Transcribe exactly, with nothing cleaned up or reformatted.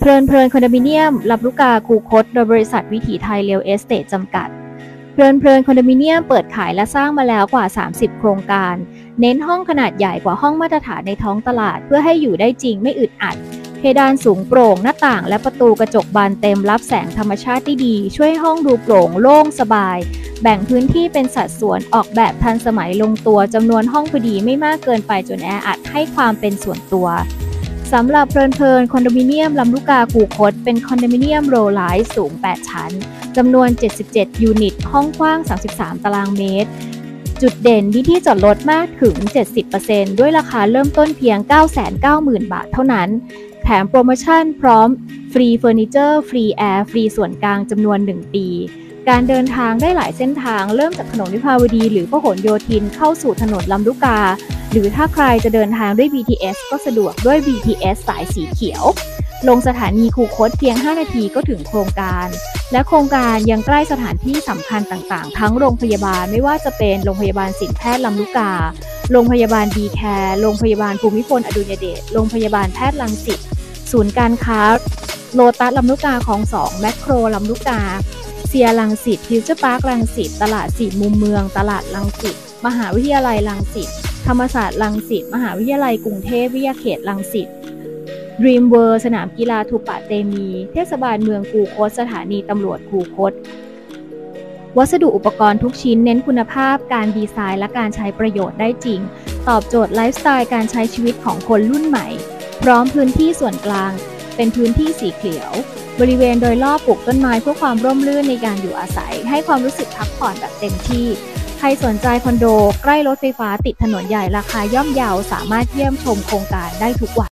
เพลินเพลินคอนโดมิเนียมลำลูกกาคูคตโดยบริษัทวิถีไทยเรียลเอสเตทจำกัดเพลินเพลินคอนโดมิเนียมเปิดขายและสร้างมาแล้วกว่าสามสิบโครงการเน้นห้องขนาดใหญ่กว่าห้องมาตรฐานในท้องตลาดเพื่อให้อยู่ได้จริงไม่อึดอัดเพดานสูงโปร่งหน้าต่างและประตูกระจกบานเต็มรับแสงธรรมชาติได้ดีช่วยห้องดูโปร่งโล่งสบายแบ่งพื้นที่เป็นสัดส่วนออกแบบทันสมัยลงตัวจำนวนห้องพอดีไม่มากเกินไปจนแออัดให้ความเป็นส่วนตัวสำหรับเพลินเพลินคอนโดมิเนียมลำลูกกาคูคตเป็นคอนโดมิเนียมโรลไลท์สูงแปดชั้นจำนวนเจ็ดสิบเจ็ดยูนิตห้องกว้างสามสิบสามตารางเมตรจุดเด่นมีที่จอดรถมากถึง เจ็ดสิบเปอร์เซ็นต์ ด้วยราคาเริ่มต้นเพียง เก้าแสนเก้าหมื่น บาทเท่านั้นแถมโปรโมชั่นพร้อมฟรีเฟอร์นิเจอร์ฟรีแอร์ฟรีส่วนกลางจำนวนหนึ่งปีการเดินทางได้หลายเส้นทางเริ่มจากถนนวิภาวดีหรือพหลโยธินเข้าสู่ถนนลำลูกกาหรือถ้าใครจะเดินทางด้วย บี ที เอส ก็สะดวกด้วย บี ที เอส สายสีเขียวลงสถานีคูคตเพียงห้านาทีก็ถึงโครงการและโครงการยังใกล้สถานที่สำคัญต่างๆทั้งโรงพยาบาลไม่ว่าจะเป็นโรงพยาบาลศิลป์แพทย์ลำลูกกาโรงพยาบาลดีแคร์โรงพยาบาลภูมิพลอดุลยเดชโรงพยาบาลแพทย์รังสิตศูนย์การค้าโลตัสลำลูกกาคลองสองแมคโครลำลูกกาเซียรังสิตฟิวเจอร์พาร์ครังสิตตลาดสี่มุมเมืองตลาดรังสิตมหาวิทยาลัยรังสิตธรรมศาสตร์รังสิตมหาวิทยาลัยกรุงเทพวิทยาเขตรังสิต Dream World สนามกีฬาทูปะเตมีเทศบาลเมืองคูคตสถานีตำรวจคูคตวัสดุอุปกรณ์ทุกชิ้นเน้นคุณภาพการดีไซน์และการใช้ประโยชน์ได้จริงตอบโจทย์ไลฟ์สไตล์การใช้ชีวิตของคนรุ่นใหม่พร้อมพื้นที่ส่วนกลางเป็นพื้นที่สีเขียวบริเวณโดยรอบปลูกต้นไม้เพื่อความร่มรื่นในการอยู่อาศัยให้ความรู้สึกพักผ่อนแบบเต็มที่ใครสนใจคอนโดใกล้รถไฟฟ้าติดถนนใหญ่ราคาย่อมเยาสามารถเยี่ยมชมโครงการได้ทุกวัน